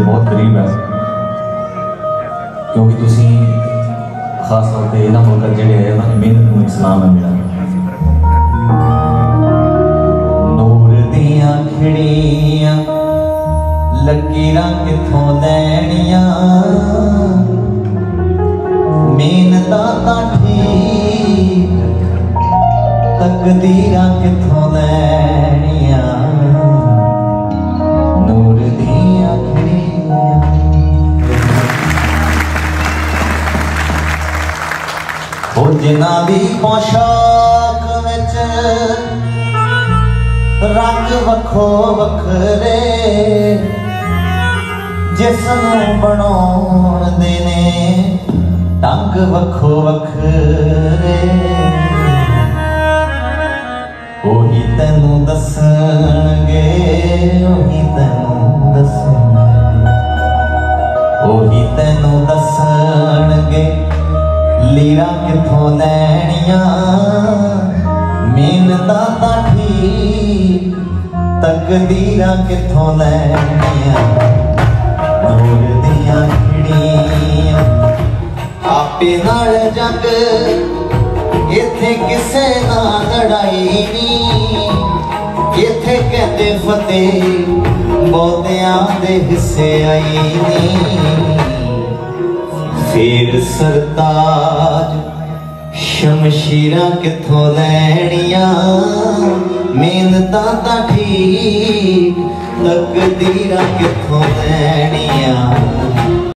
बहुत करीब है, क्योंकि तुसी खास तौर पर इन्होंने मुल्क जोड़े है उन्होंने मेहनत को सलाम है मेरा। नूर दियां खिड़ियां लकीरां किथों लैनियां, मेहनतां तां ठीक तकदीरां किथों लैनियां। नूर दियां खिड़ियां हो जिन्हां दी पोशाक विच रंग वखो वखरे, जिसनूं बनाउण दे ने ढंग वखो वखरे, ओही तैनूं दसणगे, ओही तैनूं दसणगे, ओही तैनूं दसणगे लीरा किथों लैनियां। मेहनतां तां ठीक तकदीरां किथों लैनियां। नूर दियां खिड़ियां आपे नाल जग, इत्थे किसे नाल लड़ाई नी, इत्थे कहते फतेह बहुतियां दे हिस्से आई नी। फिर सरताज शमशीरां किथों लैनियां, मेहनतां तां ठीक तकदीरां किथों लैनियां।